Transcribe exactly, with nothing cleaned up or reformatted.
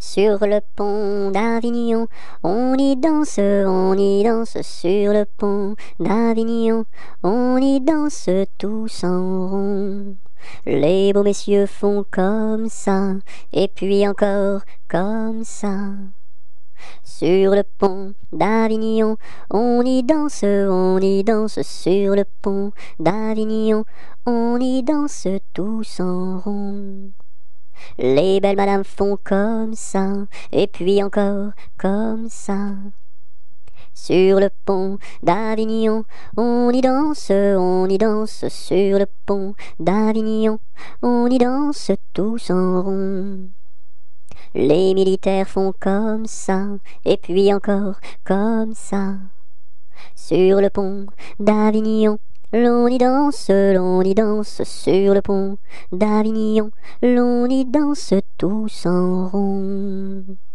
Sur le pont d'Avignon, on y danse, on y danse sur le pont d'Avignon, on y danse tous en rond. Les beaux messieurs font comme ça, et puis encore comme ça. Sur le pont d'Avignon, on y danse, on y danse sur le pont d'Avignon, on y danse tous en rond. Les belles madames font comme ça, et puis encore comme ça. Sur le pont d'Avignon, on y danse, on y danse sur le pont d'Avignon, on y danse tous en rond. Les militaires font comme ça, et puis encore comme ça. Sur le pont d'Avignon, l'on y danse, l'on y danse sur le pont d'Avignon, l'on y danse tous en rond.